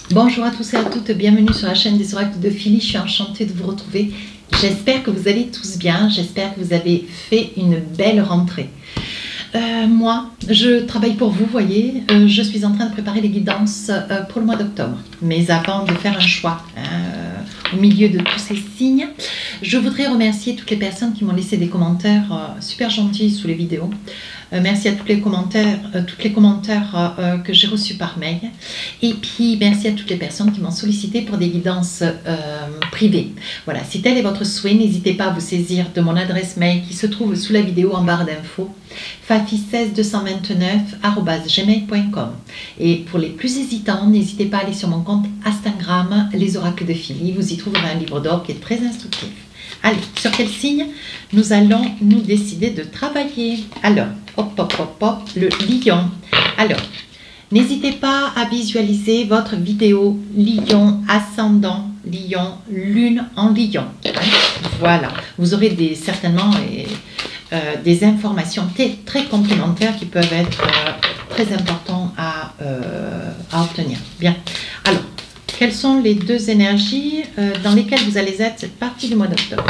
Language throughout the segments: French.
Bonjour à tous et à toutes, bienvenue sur la chaîne des oracles de Philly. Je suis enchantée de vous retrouver. J'espère que vous allez tous bien, j'espère que vous avez fait une belle rentrée. Moi, je travaille pour vous, voyez, je suis en train de préparer les guidances pour le mois d'octobre. Mais avant de faire un choix, au milieu de tous ces signes, je voudrais remercier toutes les personnes qui m'ont laissé des commentaires super gentils sous les vidéos. Merci à tous les commentaires que j'ai reçus par mail. Et puis, merci à toutes les personnes qui m'ont sollicité pour des guidances privées. Voilà, si tel est votre souhait, n'hésitez pas à vous saisir de mon adresse mail qui se trouve sous la vidéo en barre d'infos, fafi16229@gmail.com. Et pour les plus hésitants, n'hésitez pas à aller sur mon compte Instagram, les oracles de Philly. Vous y trouverez un livre d'or qui est très instructif. Allez, sur quel signe nous allons nous décider de travailler? Alors, le lion. Alors, n'hésitez pas à visualiser votre vidéo lion, ascendant, lion, lune en lion. Voilà, vous aurez certainement des informations très complémentaires qui peuvent être très importantes à obtenir. Bien, alors, quelles sont les deux énergies dans lesquelles vous allez être cette partie du mois d'octobre?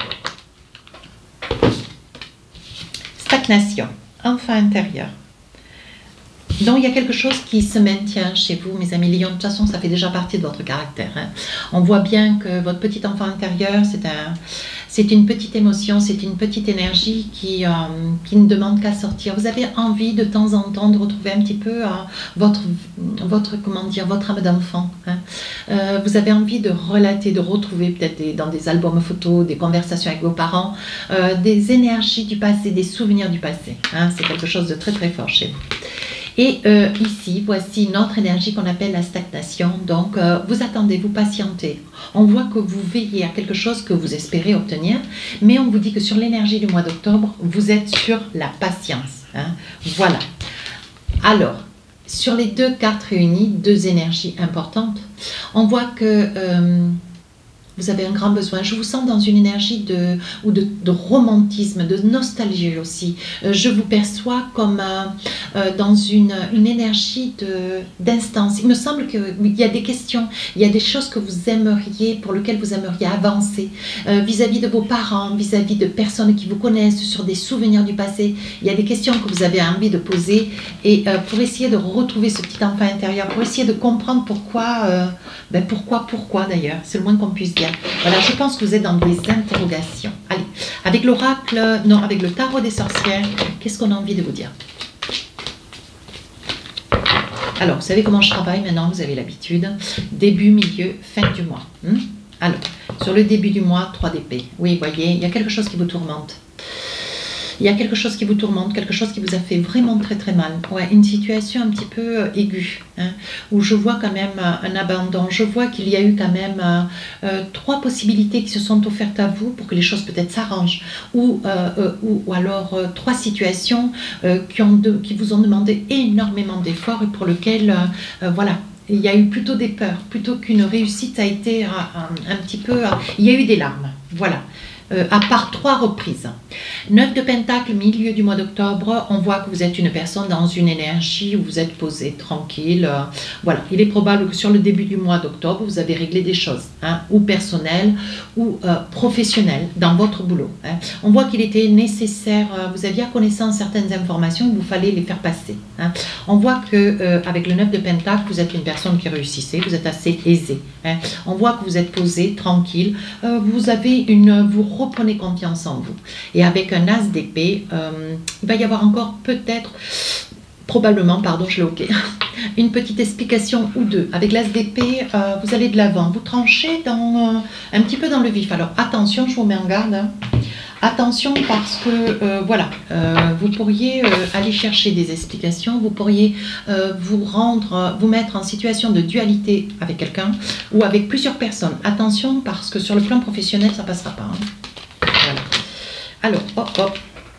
Stagnation, enfant intérieur. Donc, il y a quelque chose qui se maintient chez vous, mes amis lions. De toute façon, ça fait déjà partie de votre caractère. Hein. On voit bien que votre petit enfant intérieur, c'est une petite émotion, c'est une petite énergie qui ne demande qu'à sortir. Vous avez envie de temps en temps de retrouver un petit peu votre âme d'enfant. Hein. Vous avez envie de relater, de retrouver peut-être dans des albums photos, des conversations avec vos parents, des énergies du passé, des souvenirs du passé. Hein. C'est quelque chose de très très fort chez vous. Et ici, voici une autre énergie qu'on appelle la stagnation. Donc, vous attendez, vous patientez. On voit que vous veillez à quelque chose que vous espérez obtenir, mais on vous dit que sur l'énergie du mois d'octobre, vous êtes sur la patience. Hein. Voilà. Alors, sur les deux cartes réunies, deux énergies importantes, on voit que vous avez un grand besoin. Je vous sens dans une énergie de romantisme, de nostalgie aussi. Je vous perçois comme dans une énergie d'instance. Il me semble qu'il y a des questions, il y a des choses que vous aimeriez, pour lesquelles vous aimeriez avancer vis-à-vis de vos parents, vis-à-vis de personnes qui vous connaissent, sur des souvenirs du passé. Il y a des questions que vous avez envie de poser et pour essayer de retrouver ce petit enfant intérieur, pour essayer de comprendre pourquoi d'ailleurs, c'est le moins qu'on puisse dire. Voilà, je pense que vous êtes dans des interrogations. Allez, avec l'oracle, non, avec le tarot des sorcières, qu'est-ce qu'on a envie de vous dire? Alors, vous savez comment je travaille maintenant, vous avez l'habitude. Début, milieu, fin du mois. Alors, sur le début du mois, 3 d'épée. Oui, voyez, il y a quelque chose qui vous tourmente. Il y a quelque chose qui vous tourmente, quelque chose qui vous a fait vraiment très très mal. Ouais, une situation un petit peu aiguë, hein, où je vois quand même un abandon. Je vois qu'il y a eu quand même 3 possibilités qui se sont offertes à vous pour que les choses peut-être s'arrangent. Ou alors 3 situations qui vous ont demandé énormément d'efforts et pour lesquelles, voilà, il y a eu plutôt des peurs, plutôt qu'une réussite a été un petit peu... il y a eu des larmes, voilà. À part 3 reprises. 9 de Pentacle, milieu du mois d'octobre, on voit que vous êtes une personne dans une énergie où vous êtes posé, tranquille. Voilà, il est probable que sur le début du mois d'octobre, vous avez réglé des choses, hein, ou personnelles, ou professionnelles, dans votre boulot. Hein. On voit qu'il était nécessaire, vous aviez à connaissance certaines informations, il vous fallait les faire passer. Hein. On voit que avec le 9 de Pentacle, vous êtes une personne qui réussissait, vous êtes assez aisé. Hein. On voit que vous êtes posé, tranquille, vous reprenez confiance en vous. Et avec un as d'épée, il va y avoir encore probablement, pardon, je l'ai ok, une petite explication ou deux. Avec l'as d'épée, vous allez de l'avant, vous tranchez un petit peu dans le vif. Alors attention, je vous mets en garde. Hein. Attention parce que, voilà, vous pourriez aller chercher des explications, vous pourriez vous mettre en situation de dualité avec quelqu'un ou avec plusieurs personnes. Attention parce que sur le plan professionnel, ça ne passera pas. Hein. Voilà. Alors, hop.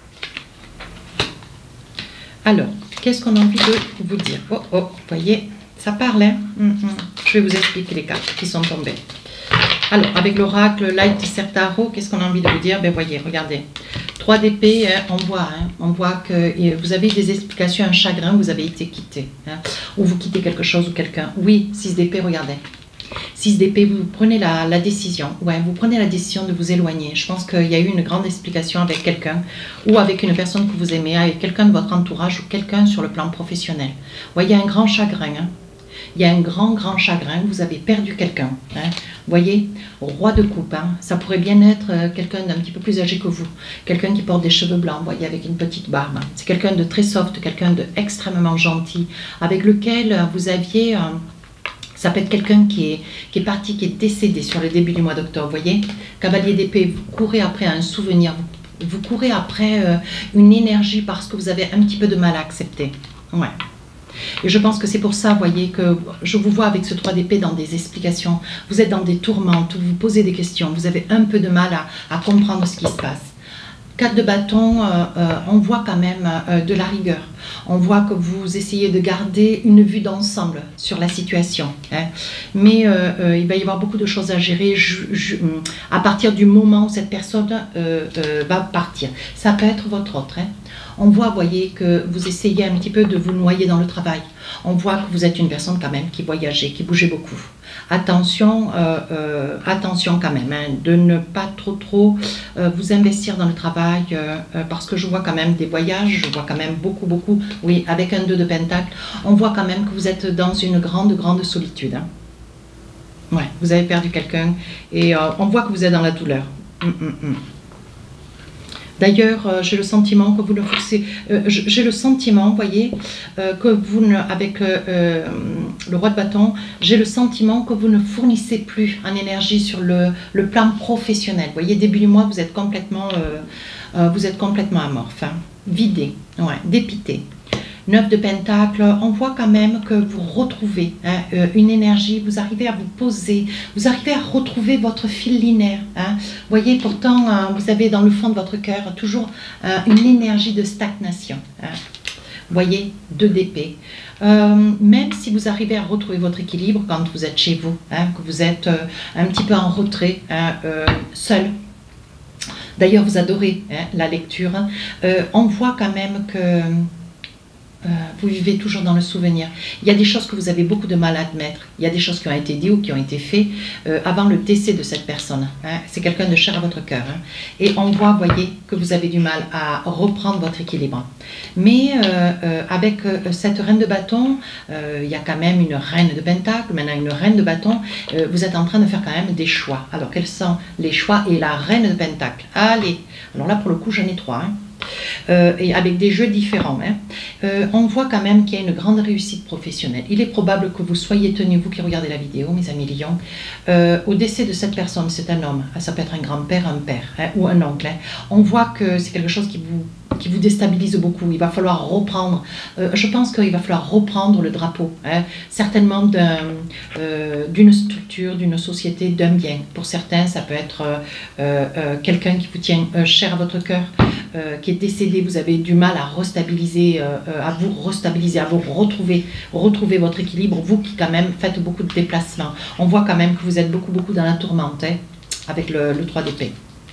Alors, qu'est-ce qu'on a envie de vous dire? Vous voyez, ça parle, hein. Je vais vous expliquer les cartes qui sont tombées. Alors, avec l'oracle Light Tarot, qu'est-ce qu'on a envie de vous dire? Ben voyez, regardez. 3 d'épée, on voit que vous avez des explications, un chagrin, vous avez été quitté. Ou vous quittez quelque chose ou quelqu'un. Oui, 6 d'épée, regardez. 6 d'épée, vous prenez la décision. Ouais, vous prenez la décision de vous éloigner. Je pense qu'il y a eu une grande explication avec quelqu'un ou avec une personne que vous aimez, avec quelqu'un de votre entourage ou quelqu'un sur le plan professionnel. Ouais, il y a un grand chagrin. Il y a un grand chagrin. Vous avez perdu quelqu'un. Vous voyez, roi de coupe. Ça pourrait bien être quelqu'un d'un petit peu plus âgé que vous. Quelqu'un qui porte des cheveux blancs, vous voyez, avec une petite barbe. C'est quelqu'un de très soft, quelqu'un d'extrêmement gentil, avec lequel vous aviez... Ça peut être quelqu'un qui est parti, qui est décédé sur le début du mois d'octobre, vous voyez. Cavalier d'épée, vous courez après un souvenir, vous courez après une énergie parce que vous avez un petit peu de mal à accepter. Ouais. Et je pense que c'est pour ça, vous voyez, que je vous vois avec ce 3 d'épée dans des explications. Vous êtes dans des tourmentes, vous vous posez des questions, vous avez un peu de mal à comprendre ce qui se passe. 4 de bâton, on voit quand même de la rigueur. On voit que vous essayez de garder une vue d'ensemble sur la situation. Mais il va y avoir beaucoup de choses à gérer à partir du moment où cette personne va partir. Ça peut être votre autre. On voit, vous voyez, que vous essayez un petit peu de vous noyer dans le travail. On voit que vous êtes une personne quand même qui voyageait, qui bougeait beaucoup. Attention, attention quand même, de ne pas trop vous investir dans le travail, parce que je vois quand même des voyages, je vois quand même beaucoup, oui, avec un 2 de pentacle, on voit quand même que vous êtes dans une grande solitude. Ouais, vous avez perdu quelqu'un et on voit que vous êtes dans la douleur. D'ailleurs, j'ai le sentiment que vous ne forcez... j'ai le sentiment, vous voyez, que vous ne... Avec le roi de bâton, j'ai le sentiment que vous ne fournissez plus en énergie sur le plan professionnel. Vous voyez, début du mois, vous êtes complètement amorphe, vidé, ouais, dépité. 9 de pentacle, on voit quand même que vous retrouvez une énergie, vous arrivez à vous poser, vous arrivez à retrouver votre fil linéaire. Vous voyez, pourtant, vous avez dans le fond de votre cœur toujours une énergie de stagnation. Vous voyez, 2 d'épée. Même si vous arrivez à retrouver votre équilibre quand vous êtes chez vous, que vous êtes un petit peu en retrait, seul. D'ailleurs, vous adorez la lecture. On voit quand même que... vous vivez toujours dans le souvenir. Il y a des choses que vous avez beaucoup de mal à admettre. Il y a des choses qui ont été dites ou qui ont été faites avant le décès de cette personne. C'est quelqu'un de cher à votre cœur. Et on voit, voyez, que vous avez du mal à reprendre votre équilibre. Mais avec cette reine de bâton, il y a quand même une reine de pentacle, maintenant une reine de bâton. Vous êtes en train de faire quand même des choix. Alors, quels sont les choix? Et la reine de pentacle. Allez, alors là, pour le coup, j'en ai 3. Et avec des jeux différents. On voit quand même qu'il y a une grande réussite professionnelle. Il est probable que vous soyez tenu, vous qui regardez la vidéo, mes amis lions, au décès de cette personne, c'est un homme, ça peut être un grand-père, un père ou un oncle. On voit que c'est quelque chose qui vous déstabilise beaucoup. Il va falloir reprendre, je pense qu'il va falloir reprendre le drapeau, certainement d'une structure, d'une société, d'un bien. Pour certains, ça peut être quelqu'un qui vous tient cher à votre cœur, qui est décédé, vous avez du mal à restabiliser, à vous retrouver votre équilibre, vous qui quand même faites beaucoup de déplacements. On voit quand même que vous êtes beaucoup dans la tourmente, avec le 3 d'épée.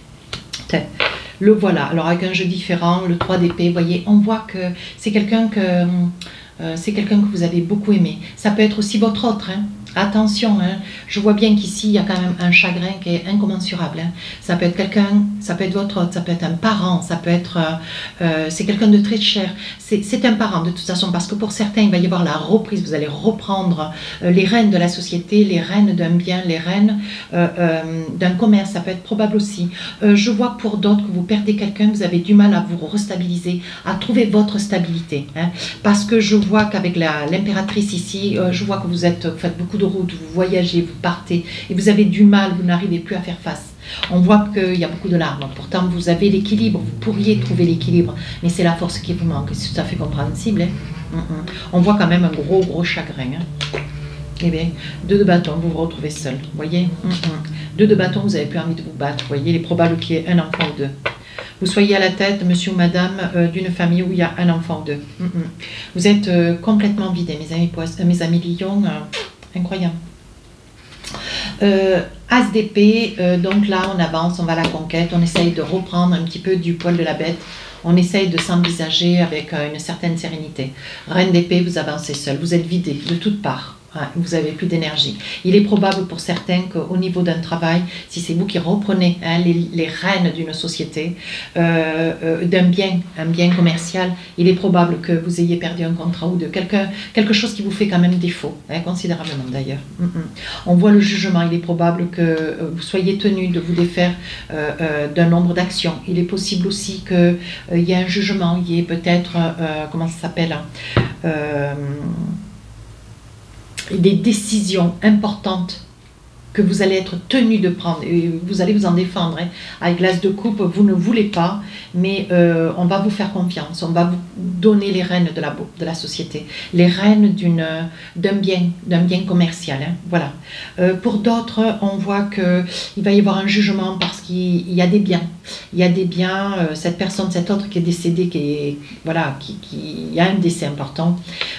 Le voilà, alors avec un jeu différent, le 3 d'épée, vous voyez, on voit que c'est quelqu'un que vous avez beaucoup aimé. Ça peut être aussi votre autre, attention, je vois bien qu'ici il y a quand même un chagrin qui est incommensurable. Ça peut être quelqu'un, ça peut être votre autre, ça peut être un parent, ça peut être, c'est quelqu'un de très cher. C'est un parent de toute façon, parce que pour certains il va y avoir la reprise, vous allez reprendre les rênes de la société, les rênes d'un bien, les rênes d'un commerce, ça peut être probable aussi. Je vois pour d'autres que vous perdez quelqu'un, vous avez du mal à vous restabiliser, à trouver votre stabilité. Parce que je vois qu'avec l'impératrice ici, je vois que vous faites beaucoup de routes, vous voyagez, vous partez, et vous avez du mal, vous n'arrivez plus à faire face. On voit qu'il y a beaucoup de larmes, pourtant vous avez l'équilibre, vous pourriez trouver l'équilibre, mais c'est la force qui vous manque, c'est tout à fait compréhensible. On voit quand même un gros chagrin. Eh bien, 2 de bâton, vous vous retrouvez seul, vous voyez. 2 de bâton, vous n'avez plus envie de vous battre, vous voyez, il est probable qu'il y ait un enfant ou 2. Vous soyez à la tête, monsieur ou madame, d'une famille où il y a un enfant ou 2. Vous êtes complètement vidé, mes amis lions, incroyable. As d'épée, donc là on avance, on va à la conquête, on essaye de reprendre un petit peu du poil de la bête, on essaye de s'envisager avec une certaine sérénité. Reine d'épée, vous avancez seul, vous êtes vidé de toutes parts. Vous n'avez plus d'énergie. Il est probable pour certains qu'au niveau d'un travail, si c'est vous qui reprenez les rênes d'une société, d'un bien, un bien commercial, il est probable que vous ayez perdu un contrat ou de quelque chose qui vous fait quand même défaut, considérablement d'ailleurs. On voit le jugement, il est probable que vous soyez tenu de vous défaire d'un nombre d'actions. Il est possible aussi qu'il y ait un jugement, il y ait peut-être, comment ça s'appelle, des décisions importantes que vous allez être tenu de prendre et vous allez vous en défendre. Avec l'as de coupe, vous ne voulez pas, mais on va vous faire confiance, on va vous donner les rênes de la société, les rênes d'un bien commercial. Voilà. Pour d'autres, on voit qu'il va y avoir un jugement parce qu'il y a des biens. Il y a des biens, cette personne, cet autre qui est décédé, qui a un décès important,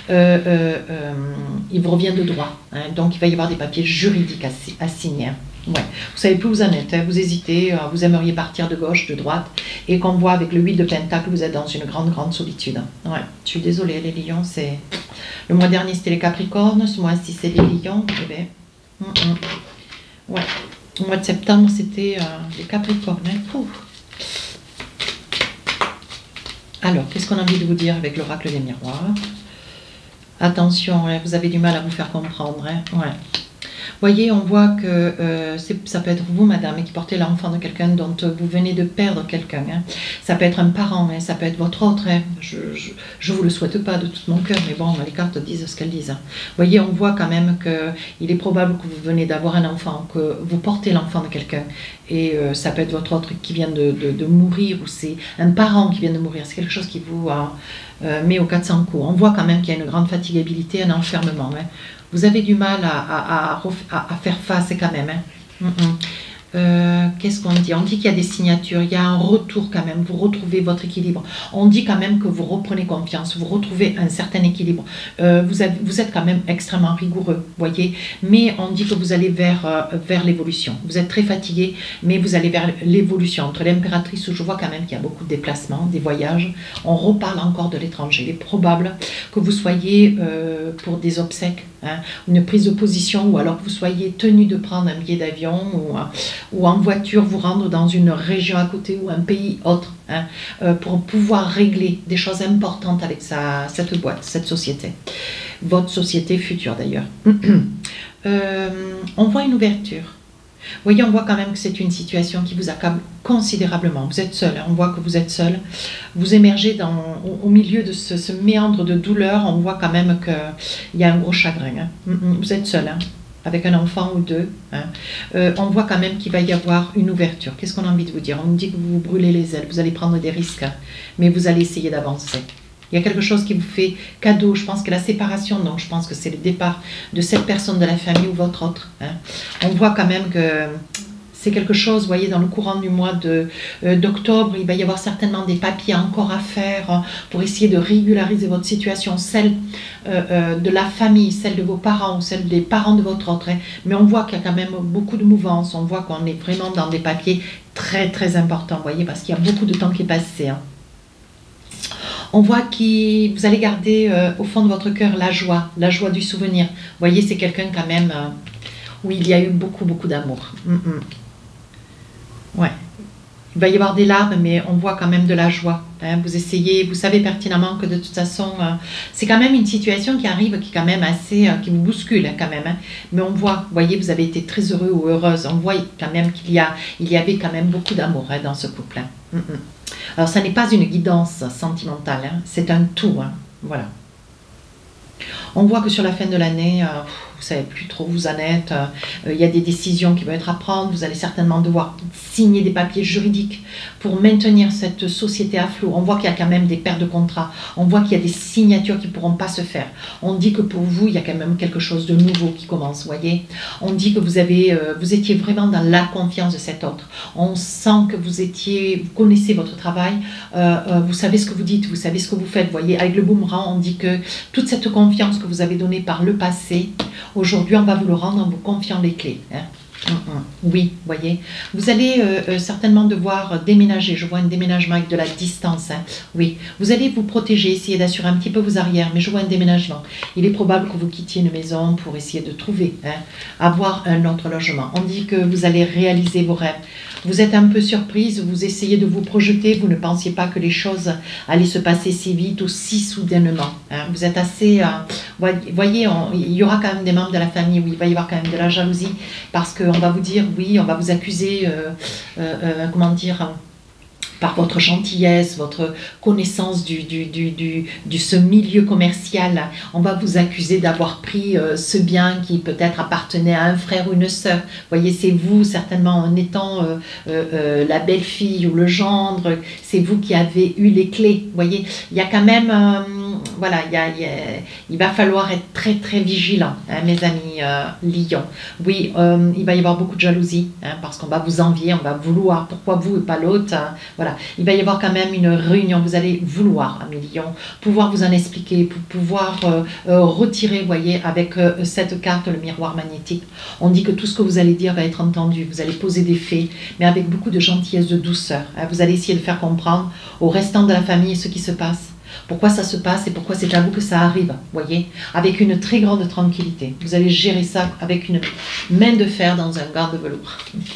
il vous revient de droit. Donc il va y avoir des papiers juridiques à signer. Ouais. Vous savez plus où vous en êtes, vous hésitez, vous aimeriez partir de gauche, de droite, et qu'on voit avec le 8 de Pentacle, vous êtes dans une grande solitude. Ouais. Je suis désolée, les lions, c'est... Le mois dernier, c'était les Capricornes, ce mois-ci, c'est les lions. Eh bien, ouais. Au mois de septembre, c'était les Capricornes. Alors, qu'est-ce qu'on a envie de vous dire avec l'oracle des miroirs? Attention, vous avez du mal à vous faire comprendre. Ouais. Voyez, on voit que ça peut être vous, madame, qui portez l'enfant de quelqu'un dont vous venez de perdre quelqu'un. Ça peut être un parent, ça peut être votre autre. Je ne vous le souhaite pas de tout mon cœur, mais bon, les cartes disent ce qu'elles disent. Voyez, on voit quand même qu'il est probable que vous venez d'avoir un enfant, que vous portez l'enfant de quelqu'un. Et ça peut être votre autre qui vient de mourir, ou c'est un parent qui vient de mourir. C'est quelque chose qui vous met au 400 coups. On voit quand même qu'il y a une grande fatigabilité, un enfermement. Vous avez du mal à faire face quand même. Qu'est-ce qu'on dit? On dit qu'il y a des signatures, il y a un retour quand même, vous retrouvez votre équilibre. On dit quand même que vous reprenez confiance, vous retrouvez un certain équilibre. Vous êtes quand même extrêmement rigoureux, voyez, mais on dit que vous allez vers l'évolution. Vous êtes très fatigué, mais vous allez vers l'évolution. Entre l'impératrice, où je vois quand même qu'il y a beaucoup de déplacements, des voyages, on reparle encore de l'étranger. Il est probable que vous soyez pour des obsèques, une prise de position, ou alors que vous soyez tenu de prendre un billet d'avion ou en voiture, vous rendre dans une région à côté ou un pays autre, pour pouvoir régler des choses importantes avec cette boîte, cette société. Votre société future d'ailleurs. On voit une ouverture. Vous voyez, on voit quand même que c'est une situation qui vous accable considérablement. Vous êtes seul, on voit que vous êtes seul. Vous émergez au milieu de ce méandre de douleur, on voit quand même qu'il y a un gros chagrin. Vous êtes seul, avec un enfant ou deux. On voit quand même qu'il va y avoir une ouverture. Qu'est-ce qu'on a envie de vous dire? On nous dit que vous vous brûlez les ailes, vous allez prendre des risques, mais vous allez essayer d'avancer. Il y a quelque chose qui vous fait cadeau. Je pense que la séparation, donc je pense que c'est le départ de cette personne de la famille ou votre autre. On voit quand même que c'est quelque chose, vous voyez, dans le courant du mois d'octobre, il va y avoir certainement des papiers encore à faire pour essayer de régulariser votre situation, celle de la famille, celle de vos parents, celle des parents de votre autre. Mais on voit qu'il y a quand même beaucoup de mouvance, on voit qu'on est vraiment dans des papiers très importants, vous voyez, parce qu'il y a beaucoup de temps qui est passé. On voit que vous allez garder au fond de votre cœur la joie du souvenir. Vous voyez, c'est quelqu'un quand même où il y a eu beaucoup d'amour. Ouais. Il va y avoir des larmes, mais on voit quand même de la joie. Vous essayez, vous savez pertinemment que de toute façon, c'est quand même une situation qui arrive, qui est quand même assez, qui vous bouscule quand même. Mais on voit, vous voyez, vous avez été très heureux ou heureuse. On voit quand même qu'il y avait quand même beaucoup d'amour dans ce couple. Alors, ça n'est pas une guidance sentimentale, c'est un tout. Voilà. On voit que sur la fin de l'année, vous ne savez plus trop où vous en êtes, il y a des décisions qui vont être à prendre, vous allez certainement devoir signer des papiers juridiques pour maintenir cette société à flot. On voit qu'il y a quand même des pertes de contrats, on voit qu'il y a des signatures qui ne pourront pas se faire. On dit que pour vous, il y a quand même quelque chose de nouveau qui commence, voyez. On dit que vous étiez vraiment dans la confiance de cet autre. On sent que vous connaissez votre travail, vous savez ce que vous dites, vous savez ce que vous faites, voyez. Avec le boomerang, on dit que toute cette confiance que vous avez donnée par le passé, aujourd'hui, on va vous le rendre en vous confiant les clés. Oui, voyez, vous allez certainement devoir déménager. Je vois un déménagement avec de la distance. Hein. Oui, vous allez vous protéger, essayer d'assurer un petit peu vos arrières, mais je vois un déménagement. Il est probable que vous quittiez une maison pour essayer de trouver, hein, avoir un autre logement. On dit que vous allez réaliser vos rêves. Vous êtes un peu surprise, vous essayez de vous projeter, vous ne pensiez pas que les choses allaient se passer si vite ou si soudainement. Hein. Vous êtes assez... voyez, il y aura quand même des membres de la famille où il va y avoir quand même de la jalousie parce qu'on va vous dire, oui, on va vous accuser, comment dire, par votre gentillesse, votre connaissance de ce milieu commercial, on va vous accuser d'avoir pris ce bien qui peut-être appartenait à un frère ou une sœur. Voyez, c'est vous, certainement, en étant la belle-fille ou le gendre, c'est vous qui avez eu les clés. Voyez, il y a quand même... voilà, il va falloir être très très vigilant, hein, mes amis lions. Oui, il va y avoir beaucoup de jalousie, hein, parce qu'on va vous envier, on va vouloir, pourquoi vous et pas l'autre, hein, voilà. Il va y avoir quand même une réunion, vous allez vouloir, amis lions, pouvoir vous en expliquer, pour pouvoir retirer, vous voyez, avec cette carte, le miroir magnétique. On dit que tout ce que vous allez dire va être entendu, vous allez poser des faits, mais avec beaucoup de gentillesse, de douceur. Hein, vous allez essayer de faire comprendre au restant de la famille ce qui se passe. Pourquoi ça se passe et pourquoi c'est à vous que ça arrive, voyez, avec une très grande tranquillité. Vous allez gérer ça avec une main de fer dans un gant de velours.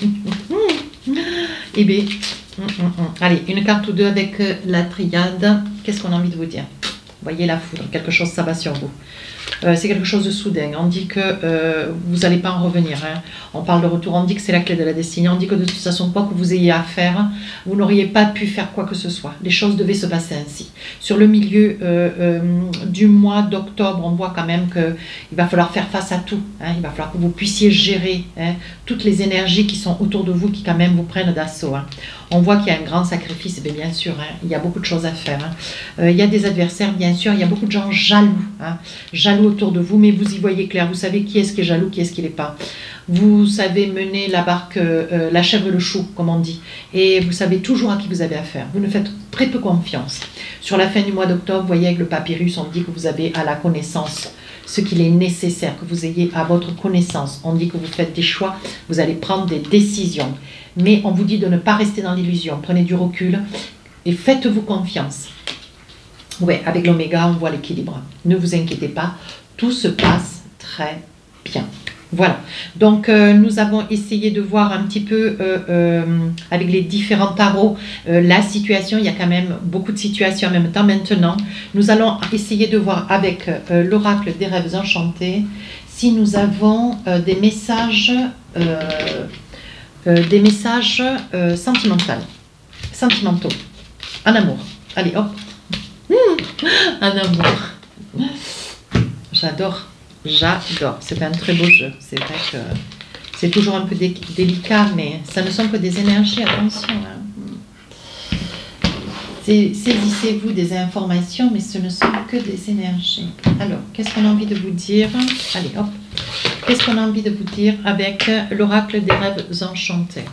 Eh bien, allez, une carte ou deux avec la triade. Qu'est-ce qu'on a envie de vous dire? Voyez la foudre, quelque chose s'abat sur vous. C'est quelque chose de soudain. On dit que vous n'allez pas en revenir. Hein. On parle de retour, on dit que c'est la clé de la destinée. On dit que de toute façon, quoi que vous ayez à faire, vous n'auriez pas pu faire quoi que ce soit. Les choses devaient se passer ainsi. Sur le milieu du mois d'octobre, on voit quand même qu'il va falloir faire face à tout. Hein. Il va falloir que vous puissiez gérer, hein, toutes les énergies qui sont autour de vous, qui quand même vous prennent d'assaut. Hein. On voit qu'il y a un grand sacrifice, bien sûr, hein, il y a beaucoup de choses à faire. Hein. Il y a des adversaires, bien sûr, il y a beaucoup de gens jaloux, hein, jaloux autour de vous, mais vous y voyez clair, vous savez qui est-ce qui est jaloux, qui est-ce qui n'est pas. Vous savez mener la barque, la chèvre et le chou, comme on dit, et vous savez toujours à qui vous avez affaire. Vous ne faites très peu confiance. Sur la fin du mois d'octobre, vous voyez, avec le papyrus, on dit que vous avez à la connaissance ce qu'il est nécessaire que vous ayez à votre connaissance. On dit que vous faites des choix, vous allez prendre des décisions. Mais on vous dit de ne pas rester dans l'illusion. Prenez du recul et faites-vous confiance. Oui, avec l'oméga, on voit l'équilibre. Ne vous inquiétez pas, tout se passe très bien. Voilà, donc nous avons essayé de voir un petit peu avec les différents tarots la situation. Il y a quand même beaucoup de situations en même temps. Maintenant, nous allons essayer de voir avec l'oracle des rêves enchantés si nous avons des messages sentimentaux, en amour. Allez, hop, en amour. J'adore. J'adore, c'est un très beau jeu. C'est vrai que c'est toujours un peu délicat, mais ça ne sont que des énergies, attention. Hein. Saisissez-vous des informations, mais ce ne sont que des énergies. Alors, qu'est-ce qu'on a envie de vous dire? Allez, hop. Qu'est-ce qu'on a envie de vous dire avec l'oracle des rêves enchantés?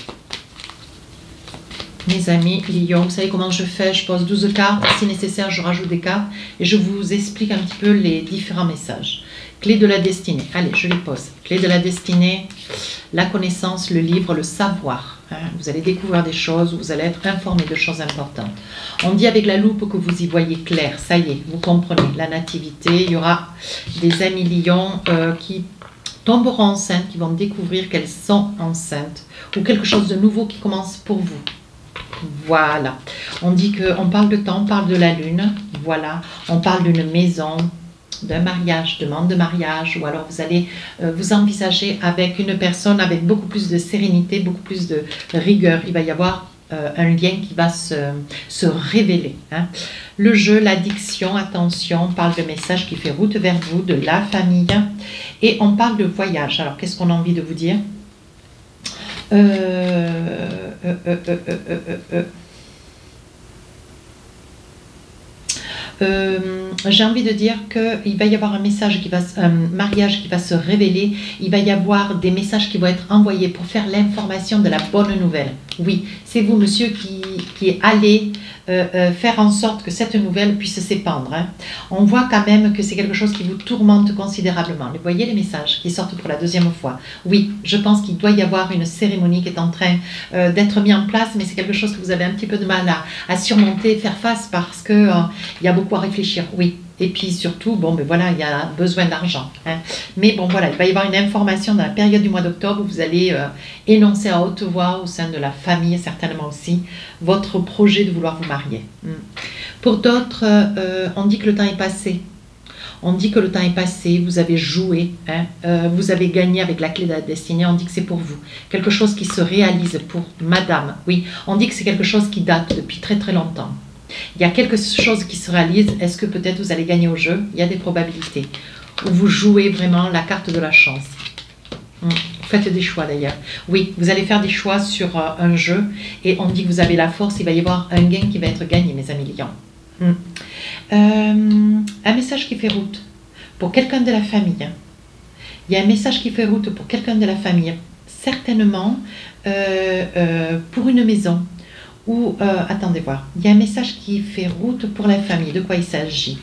Mes amis, Lion, vous savez comment je fais? Je pose 12 cartes. Si nécessaire, je rajoute des cartes et je vous explique un petit peu les différents messages. Clé de la destinée. Allez, je les pose. Clé de la destinée, la connaissance, le livre, le savoir. Hein. Vous allez découvrir des choses, vous allez être informé de choses importantes. On dit avec la loupe que vous y voyez clair. Ça y est, vous comprenez. La nativité, il y aura des amis lions qui tomberont enceintes, qui vont découvrir qu'elles sont enceintes. Ou quelque chose de nouveau qui commence pour vous. Voilà. On dit qu'on parle de temps, on parle de la lune. Voilà. On parle d'une maison, d'un mariage, demande de mariage, ou alors vous allez vous envisager avec une personne avec beaucoup plus de sérénité, beaucoup plus de rigueur. Il va y avoir un lien qui va se révéler. Hein. Le jeu, l'addiction, attention, on parle de message qui fait route vers vous, de la famille, et on parle de voyage. Alors, qu'est-ce qu'on a envie de vous dire? j'ai envie de dire qu'il va y avoir un message un mariage qui va se révéler. Il va y avoir des messages qui vont être envoyés pour faire l'information de la bonne nouvelle. Oui, c'est vous, monsieur, qui allez faire en sorte que cette nouvelle puisse s'épandre. Hein. On voit quand même que c'est quelque chose qui vous tourmente considérablement. Vous voyez les messages qui sortent pour la deuxième fois. Oui, je pense qu'il doit y avoir une cérémonie qui est en train d'être mise en place, mais c'est quelque chose que vous avez un petit peu de mal à surmonter, faire face, parce que il y a beaucoup à réfléchir. Oui. Et puis surtout, bon, ben voilà, il y a besoin d'argent. Hein. Mais bon, voilà, il va y avoir une information dans la période du mois d'octobre où vous allez énoncer à haute voix au sein de la famille, certainement aussi, votre projet de vouloir vous marier. Pour d'autres, on dit que le temps est passé. On dit que le temps est passé, vous avez joué, hein, vous avez gagné avec la clé de la destinée, on dit que c'est pour vous. Quelque chose qui se réalise pour madame. Oui, on dit que c'est quelque chose qui date depuis très très longtemps. Il y a quelque chose qui se réalise. Est-ce que peut-être vous allez gagner au jeu? Il y a des probabilités. Ou vous jouez vraiment la carte de la chance. Faites des choix d'ailleurs. Oui, vous allez faire des choix sur un jeu et on dit que vous avez la force. Il va y avoir un gain qui va être gagné, mes amis lions. Un message qui fait route pour quelqu'un de la famille. Il y a un message qui fait route pour quelqu'un de la famille. Certainement pour une maison. Ou, attendez voir, il y a un message qui fait route pour la famille. De quoi il s'agit?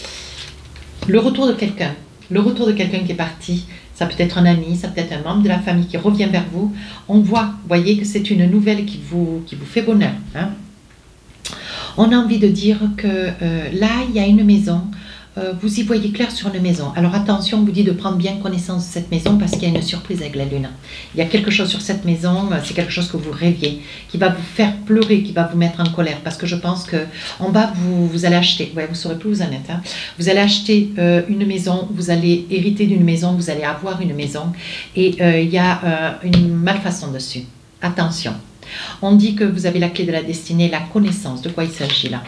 Le retour de quelqu'un. Le retour de quelqu'un qui est parti. Ça peut être un ami, ça peut être un membre de la famille qui revient vers vous. On voit, voyez, que c'est une nouvelle qui vous fait bonheur. Hein. On a envie de dire que là, il y a une maison. Vous y voyez clair sur une maison. Alors attention, on vous dit de prendre bien connaissance de cette maison parce qu'il y a une surprise avec la lune. Il y a quelque chose sur cette maison, c'est quelque chose que vous rêviez, qui va vous faire pleurer, qui va vous mettre en colère, parce que je pense que vous allez acheter, ouais, vous ne saurez plus où vous en êtes, hein. Vous allez acheter une maison, vous allez hériter d'une maison, vous allez avoir une maison, et il y a une malfaçon dessus. Attention. On dit que vous avez la clé de la destinée, la connaissance. De quoi il s'agit là?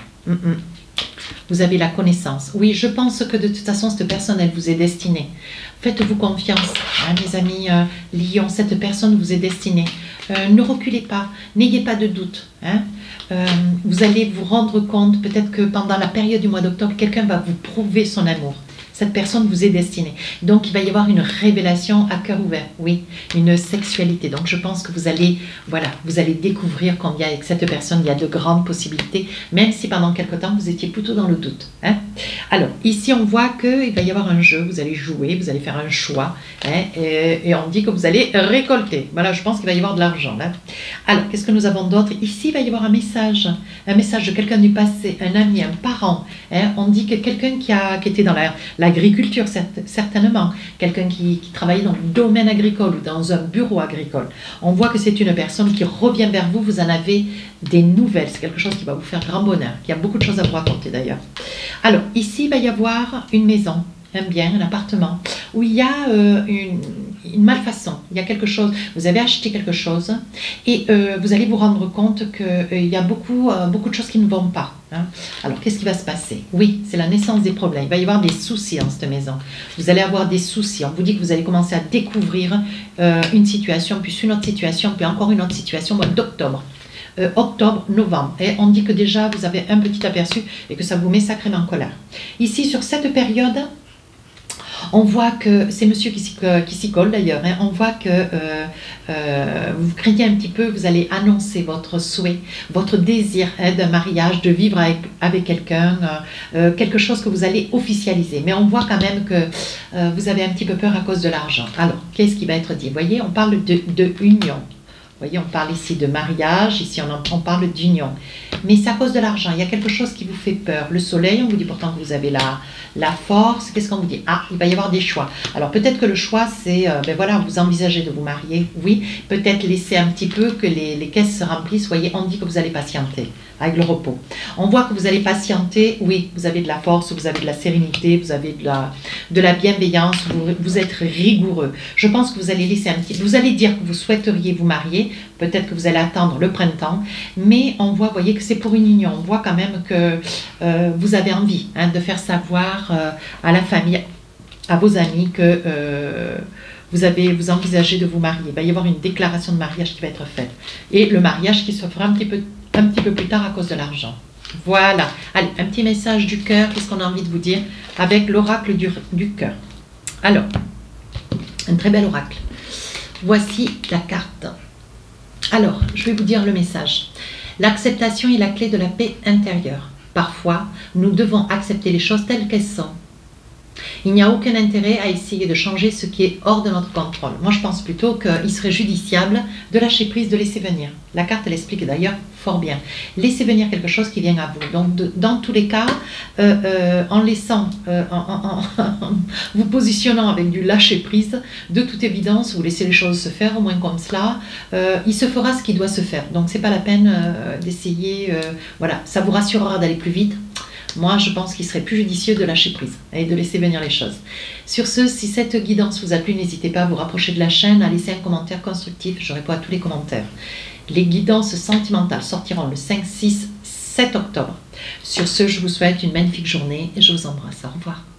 Vous avez la connaissance. Oui, je pense que de toute façon, cette personne, elle vous est destinée. Faites-vous confiance, hein, mes amis lions, cette personne vous est destinée. Ne reculez pas, n'ayez pas de doute. Hein. Vous allez vous rendre compte, peut-être que pendant la période du mois d'octobre, quelqu'un va vous prouver son amour. Cette personne vous est destinée. Donc, il va y avoir une révélation à cœur ouvert. Oui, une sexualité. Donc, je pense que vous allez, voilà, vous allez découvrir combien avec cette personne, il y a de grandes possibilités, même si pendant quelque temps, vous étiez plutôt dans le doute. Hein. Alors, ici, on voit qu'il va y avoir un jeu. Vous allez jouer, vous allez faire un choix. Hein, et on dit que vous allez récolter. Voilà, je pense qu'il va y avoir de l'argent. Alors, qu'est-ce que nous avons d'autre? Ici, il va y avoir un message de quelqu'un du passé, un ami, un parent. Hein. On dit que quelqu'un qui était dans l'agriculture, certainement, quelqu'un qui travaillait dans le domaine agricole ou dans un bureau agricole. On voit que c'est une personne qui revient vers vous, vous en avez des nouvelles, c'est quelque chose qui va vous faire grand bonheur, qui a beaucoup de choses à vous raconter d'ailleurs. Alors, ici, il va y avoir une maison, un bien, un appartement, où il y a une malfaçon, il y a quelque chose, vous avez acheté quelque chose et vous allez vous rendre compte qu'il y a beaucoup de choses qui ne vont pas. Hein. Alors, qu'est-ce qui va se passer? Oui, c'est la naissance des problèmes. Il va y avoir des soucis dans cette maison. Vous allez avoir des soucis. On vous dit que vous allez commencer à découvrir une situation, puis une autre situation, puis encore une autre situation au mois d'octobre. Octobre, novembre. Et on dit que déjà, vous avez un petit aperçu et que ça vous met sacrément en colère. Ici, sur cette période, on voit que c'est monsieur qui s'y colle d'ailleurs. Hein. On voit que vous craignez un petit peu, vous allez annoncer votre souhait, votre désir hein, d'un mariage, de vivre avec quelqu'un, quelque chose que vous allez officialiser. Mais on voit quand même que vous avez un petit peu peur à cause de l'argent. Alors, qu'est-ce qui va être dit? Vous voyez, on parle de union. Vous voyez, on parle ici de mariage, ici on parle d'union. Mais c'est à cause de l'argent, il y a quelque chose qui vous fait peur. Le soleil, on vous dit pourtant que vous avez la force. Qu'est-ce qu'on vous dit? Ah, il va y avoir des choix. Alors peut-être que le choix, c'est, ben voilà, vous envisagez de vous marier. Oui, peut-être laisser un petit peu que les caisses se remplissent. Vous voyez, on dit que vous allez patienter avec le repos. On voit que vous allez patienter. Oui, vous avez de la force, vous avez de la sérénité, vous avez de la bienveillance, vous êtes rigoureux. Je pense que vous allez laisser un petit... Vous allez dire que vous souhaiteriez vous marier. Peut-être que vous allez attendre le printemps. Mais on voit, vous voyez, que c'est pour une union. On voit quand même que vous avez envie hein, de faire savoir à la famille, à vos amis que vous envisagez de vous marier. Il va y avoir une déclaration de mariage qui va être faite. Et le mariage qui se fera un petit peu plus tard à cause de l'argent. Voilà. Allez, un petit message du cœur, qu'est-ce qu'on a envie de vous dire avec l'oracle du cœur. Alors, un très bel oracle. Voici la carte. Alors, je vais vous dire le message. L'acceptation est la clé de la paix intérieure. Parfois, nous devons accepter les choses telles qu'elles sont. Il n'y a aucun intérêt à essayer de changer ce qui est hors de notre contrôle. Moi, je pense plutôt qu'il serait judiciable de lâcher prise, de laisser venir. La carte, elle explique d'ailleurs fort bien. Laissez venir quelque chose qui vient à vous. Donc, dans tous les cas, en laissant, vous positionnant avec du lâcher prise, de toute évidence, vous laissez les choses se faire, au moins comme cela, il se fera ce qui doit se faire. Donc, c'est pas la peine d'essayer. Voilà, ça vous rassurera d'aller plus vite. Moi, je pense qu'il serait plus judicieux de lâcher prise et de laisser venir les choses. Sur ce, si cette guidance vous a plu, n'hésitez pas à vous rapprocher de la chaîne, à laisser un commentaire constructif. Je réponds à tous les commentaires. Les guidances sentimentales sortiront le 5, 6, 7 octobre. Sur ce, je vous souhaite une magnifique journée et je vous embrasse. Au revoir.